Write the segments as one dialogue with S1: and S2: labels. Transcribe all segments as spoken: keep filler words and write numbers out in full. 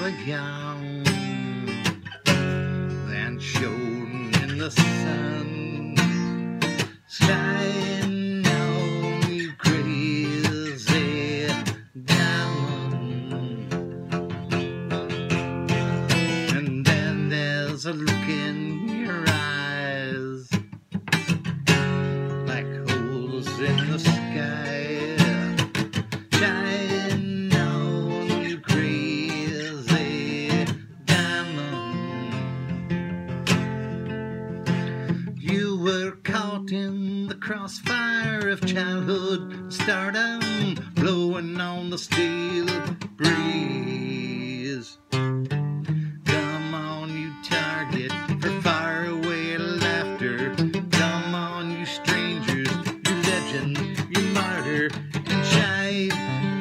S1: a gown and shone in the sun, shine on you crazy diamond. And then there's a look in your eyes like holes in the sky. Shine on you crazy diamond. You were caught in the crossfire of childhood stardom, blowing on the steel breeze. Come on, you target for faraway laughter. Come on, you strangers, you legend, you martyr, and shine.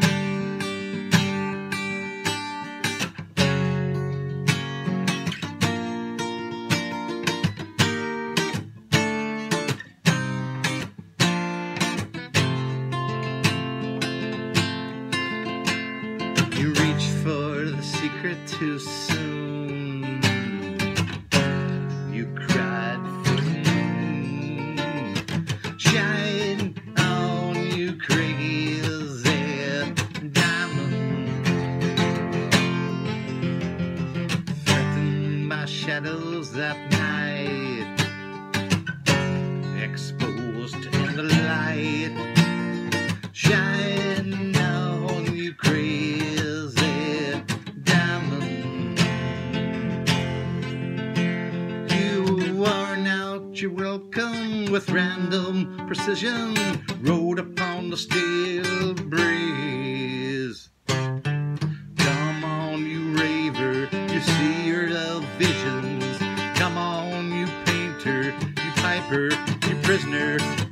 S1: You reach for the secret too soon. You cried for the moon. Shine on you crazy diamond. Threatened by shadows that night, exposed in the light. Shine on you crazy diamond. You worn out your welcome with random precision, rode upon the steel breeze. Come on, you raver, you seer of visions. Come on, you painter, you piper, you prisoner.